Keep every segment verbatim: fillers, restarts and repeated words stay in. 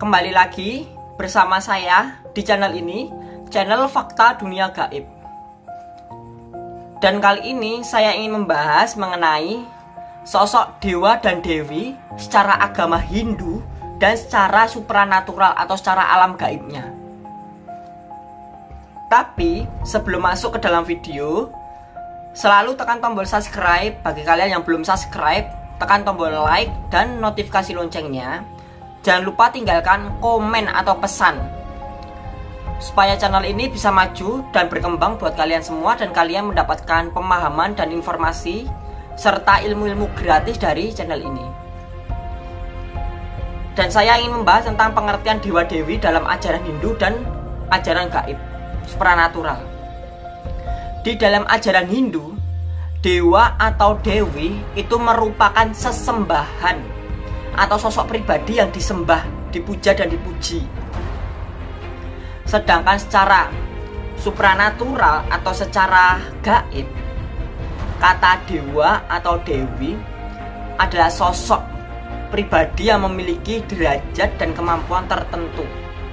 Kembali lagi bersama saya di channel ini, channel Fakta Dunia Gaib. Dan kali ini saya ingin membahas mengenai sosok dewa dan dewi secara agama Hindu dan secara supranatural atau secara alam gaibnya. Tapi sebelum masuk ke dalam video, selalu tekan tombol subscribe. Bagi kalian yang belum subscribe, tekan tombol like dan notifikasi loncengnya. Jangan lupa tinggalkan komen atau pesan supaya channel ini bisa maju dan berkembang buat kalian semua, dan kalian mendapatkan pemahaman dan informasi serta ilmu-ilmu gratis dari channel ini. Dan saya ingin membahas tentang pengertian dewa-dewi dalam ajaran Hindu dan ajaran gaib supranatural. Di dalam ajaran Hindu, dewa atau dewi itu merupakan sesembahan atau sosok pribadi yang disembah, dipuja dan dipuji. Sedangkan secara supranatural atau secara gaib, kata dewa atau dewi adalah sosok pribadi yang memiliki derajat dan kemampuan tertentu,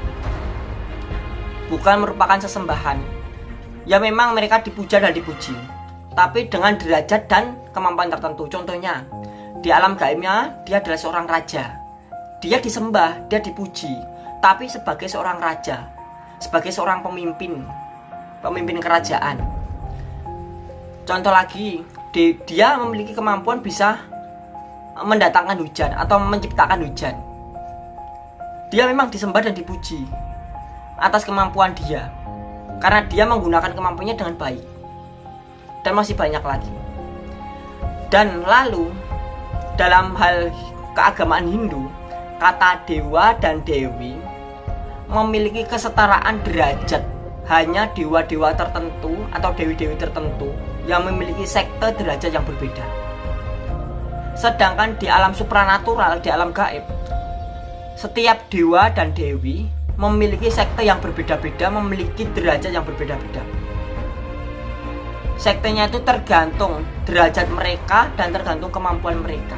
bukan merupakan sesembahan. Ya memang mereka dipuja dan dipuji, tapi dengan derajat dan kemampuan tertentu. Contohnya, di alam gaibnya dia adalah seorang raja. Dia disembah, dia dipuji, tapi sebagai seorang raja, sebagai seorang pemimpin, pemimpin kerajaan. Contoh lagi, di, dia memiliki kemampuan bisa mendatangkan hujan atau menciptakan hujan. Dia memang disembah dan dipuji atas kemampuan dia, karena dia menggunakan kemampuannya dengan baik. Dan masih banyak lagi. Dan lalu dalam hal keagamaan Hindu, kata dewa dan dewi memiliki kesetaraan derajat. Hanya dewa-dewa tertentu atau dewi-dewi tertentu yang memiliki sekte derajat yang berbeda. Sedangkan di alam supranatural, di alam gaib, setiap dewa dan dewi memiliki sekte yang berbeda-beda, memiliki derajat yang berbeda-beda. Sektenya itu tergantung derajat mereka dan tergantung kemampuan mereka.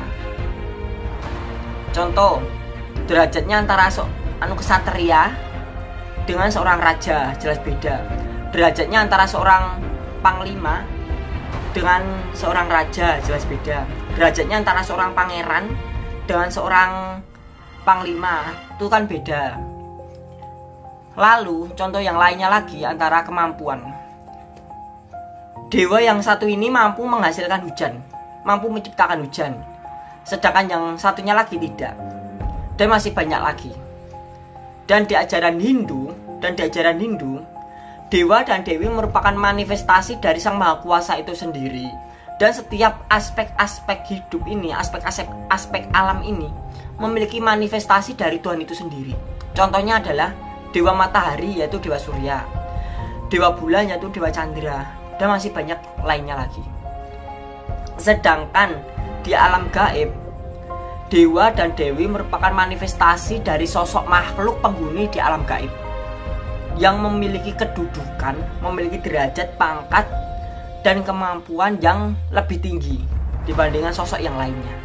Contoh, derajatnya antara so, anu kesatria dengan seorang raja jelas beda. Derajatnya antara seorang panglima dengan seorang raja jelas beda. Derajatnya antara seorang pangeran dengan seorang panglima itu kan beda. Lalu contoh yang lainnya lagi antara kemampuan. Dewa yang satu ini mampu menghasilkan hujan, mampu menciptakan hujan, sedangkan yang satunya lagi tidak. Dan masih banyak lagi. Dan di ajaran Hindu dan di ajaran Hindu, dewa dan dewi merupakan manifestasi dari Sang Maha Kuasa itu sendiri. Dan setiap aspek-aspek hidup ini, aspek-aspek aspek alam ini memiliki manifestasi dari Tuhan itu sendiri. Contohnya adalah dewa matahari yaitu dewa Surya, dewa bulan yaitu dewa Chandra, dan masih banyak lainnya lagi. Sedangkan di alam gaib, dewa dan dewi merupakan manifestasi dari sosok makhluk penghuni di alam gaib yang memiliki kedudukan, memiliki derajat, pangkat, dan kemampuan yang lebih tinggi dibandingkan sosok yang lainnya.